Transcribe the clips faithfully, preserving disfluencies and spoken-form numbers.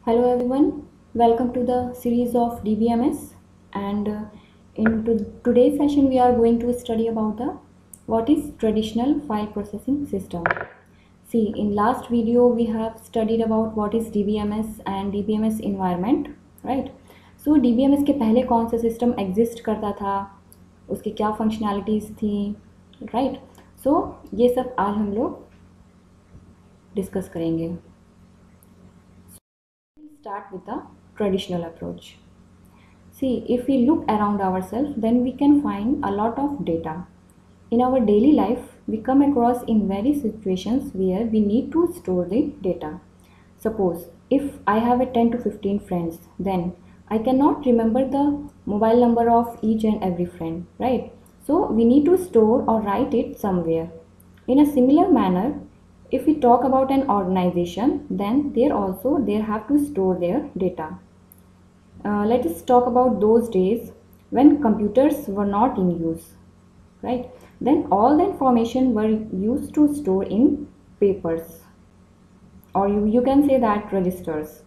Hello everyone, welcome to the series of D B M S, and uh, in to today's session we are going to study about the what is traditional file processing system. See, in last video we have studied about what is D B M S and D B M S environment, right? So D B M S के पहले कौन सा system exist करता था, उसकी क्या functionalities थी, right? सो ये सब आज हम लोग डिस्कस करेंगे. Start with the traditional approach. See, if we look around ourselves, then we can find a lot of data. In our daily life, we come across in various situations where we need to store the data. Suppose if I have a ten to fifteen friends, then I cannot remember the mobile number of each and every friend, right? So we need to store or write it somewhere. In a similar manner, if we talk about an organization, then there also they have to store their data. Uh, let us talk about those days when computers were not in use, right? Then all the information were used to store in papers, or you, you can say that registers,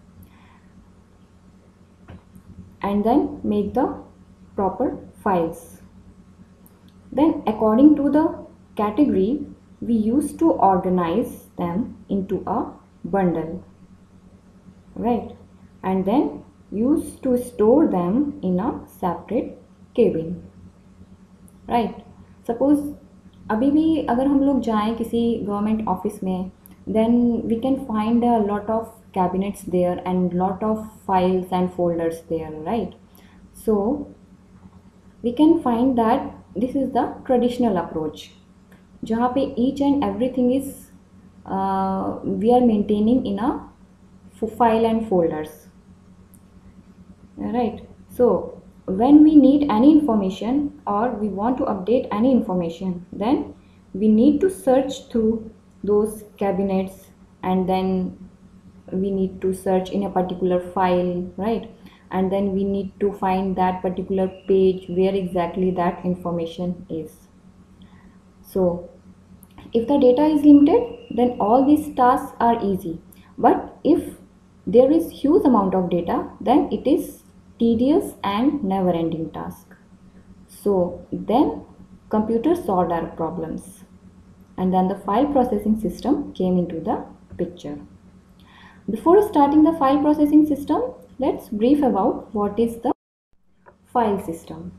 and then make the proper files. Then according to the category, we used to organize them into a bundle, right? And then used to store them in a separate cabin, right? Suppose अभी भी अगर हम लोग जाएं किसी government office में, then we can find a lot of cabinets there and lot of files and folders there, right? So we can find that this is the traditional approach, जहाँ पे each and everything is uh, we are maintaining in a file and folders, right? So when we need any information or we want to update any information, then we need to search through those cabinets, and then we need to search in a particular file, right? And then we need to find that particular page where exactly that information is. So if the data is limited, then all these tasks are easy. But if there is huge amount of data, then it is tedious and never-ending task. So then computers solved our problems, and then the file processing system came into the picture. Before starting the file processing system, let's brief about what is the file system.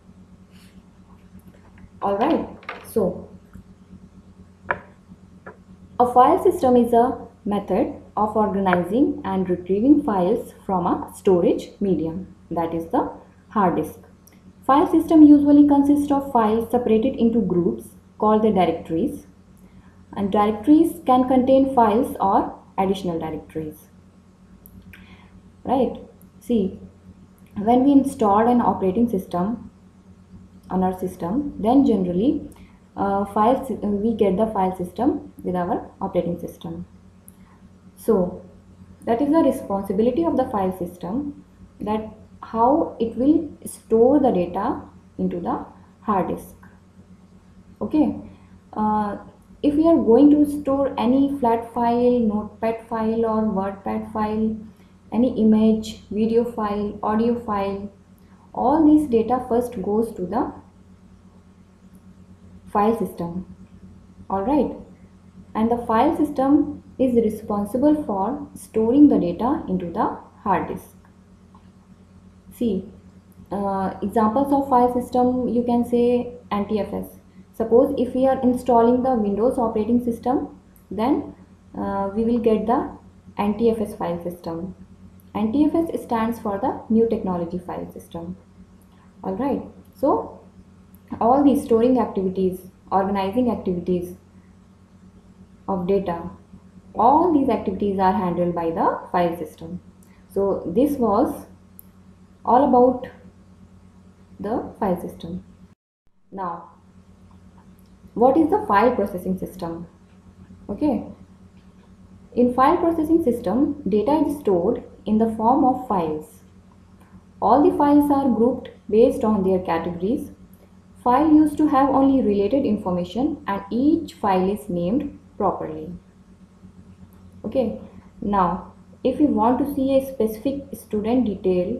Alright, so a file system is a method of organizing and retrieving files from a storage medium, that is the hard disk. File system usually consists of files separated into groups called the directories, and directories can contain files or additional directories, right? See, when we install an operating system on our system, then generally uh, files we get the file system with our operating system. So that is the responsibility of the file system, that how it will store the data into the hard disk. Okay, uh, if we are going to store any flat file, notepad file or wordpad file, any image, video file, audio file, all these data first goes to the file system. Alright, and the file system is responsible for storing the data into the hard disk. See, uh, examples of file system, you can say N T F S. Suppose if we are installing the Windows operating system, then uh, we will get the N T F S file system. N T F S stands for the New Technology File System. Alright, so all these storing activities, organizing activities of data, all these activities are handled by the file system. So this was all about the file system. Now, what is the file processing system? Okay, in file processing system, data is stored in the form of files. All the files are grouped based on their categories. File used to have only related information, and each file is named properly. Okay, now if we want to see a specific student detail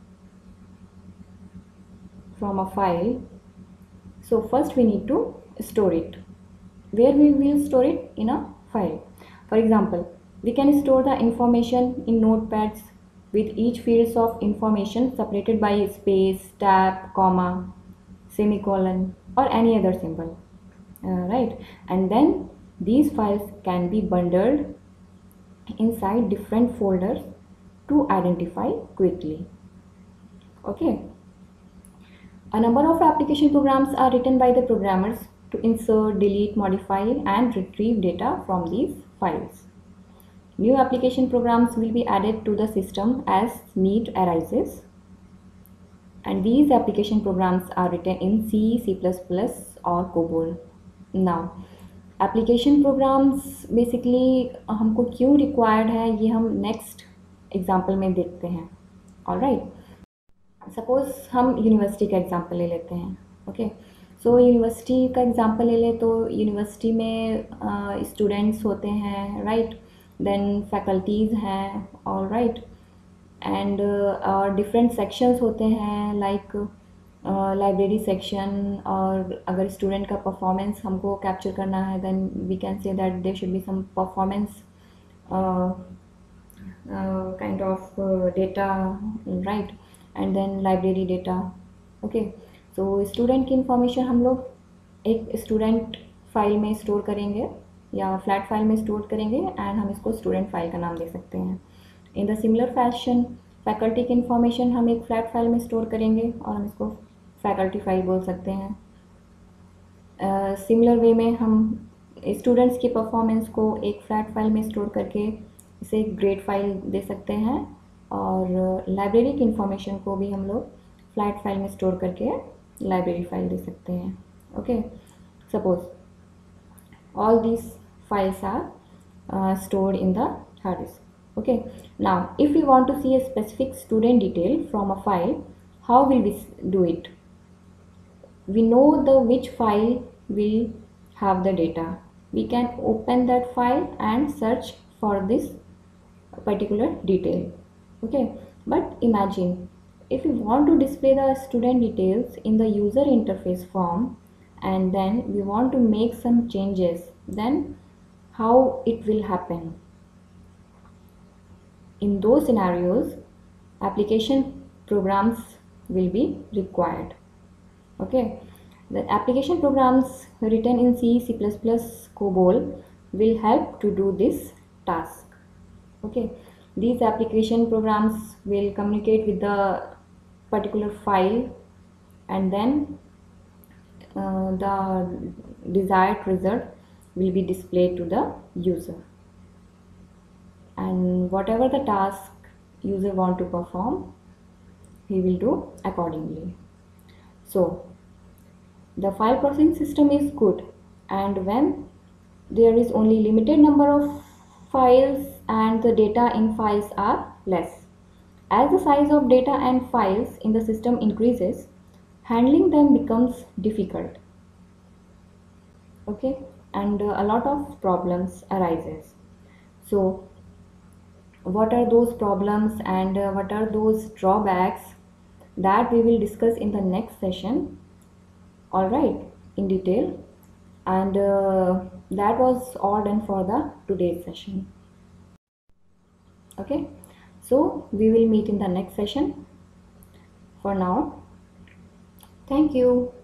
from a file, so first we need to store it. Where we will store it? In a file. For example, we can store the information in notepads with each fields of information separated by a space, tab, comma, semicolon, or any other symbol. Uh, right, and then these files can be bundled inside different folders to identify quickly. Okay. A number of application programs are written by the programmers to insert, delete, modify, and retrieve data from these files. New application programs will be added to the system as need arises. And these application programs are written in C, C plus plus, or COBOL. Now, application programs basically हमको क्यों required है ये हम next example में देखते हैं. Alright, suppose हम university का एग्जांपल ले लेते हैं. ओके, सो यूनिवर्सिटी का एग्जांपल ले ले तो यूनिवर्सिटी में स्टूडेंट्स uh, होते हैं, राइट, देन फैकल्टीज़ हैं, ऑलराइट, एंड और डिफरेंट सेक्शंस होते हैं लाइक लाइब्रेरी uh, सेक्शन. और अगर स्टूडेंट का परफॉर्मेंस हमको कैप्चर करना है then we can say that there should be some performance kind of data, right, and then library data. Okay, so student की इंफॉर्मेशन हम लोग एक स्टूडेंट फाइल में स्टोर करेंगे या फ्लैट फाइल में स्टोर करेंगे एंड हम इसको स्टूडेंट फाइल का नाम दे सकते हैं. In the similar fashion faculty की इंफॉर्मेशन हम एक फ्लैट फाइल में स्टोर करेंगे और हम इसको फैकल्टी फाइल बोल सकते हैं. सिमिलर uh, वे में हम स्टूडेंट्स की परफॉर्मेंस को एक फ्लैट फाइल में स्टोर करके इसे ग्रेड फाइल दे सकते हैं, और लाइब्रेरी uh, की इंफॉर्मेशन को भी हम लोग फ्लैट फाइल में स्टोर करके लाइब्रेरी फाइल दे सकते हैं. Okay, suppose all this files are stored in the hard disk. Okay, now if we want to see a specific student detail from a file, how will we do it? We know the which file will have the data. We can open that file and search for this particular detail. Okay, but imagine if we want to display the student details in the user interface form and then we want to make some changes, then how it will happen? In those scenarios, application programs will be required. Okay, the application programs written in C, C plus plus, COBOL will help to do this task. Okay, these application programs will communicate with the particular file and then uh, the desired result will be displayed to the user. And whatever the task user want to perform, he will do accordingly. So the file processing system is good, and when there is only limited number of files and the data in files are less. As the size of data and files in the system increases, handling them becomes difficult. Okay, and uh, a lot of problems arises. So what are those problems and uh, what are those drawbacks, that we will discuss in the next session, all right, in detail. And uh, that was all done for the today's session. Okay, so we will meet in the next session. For now, thank you.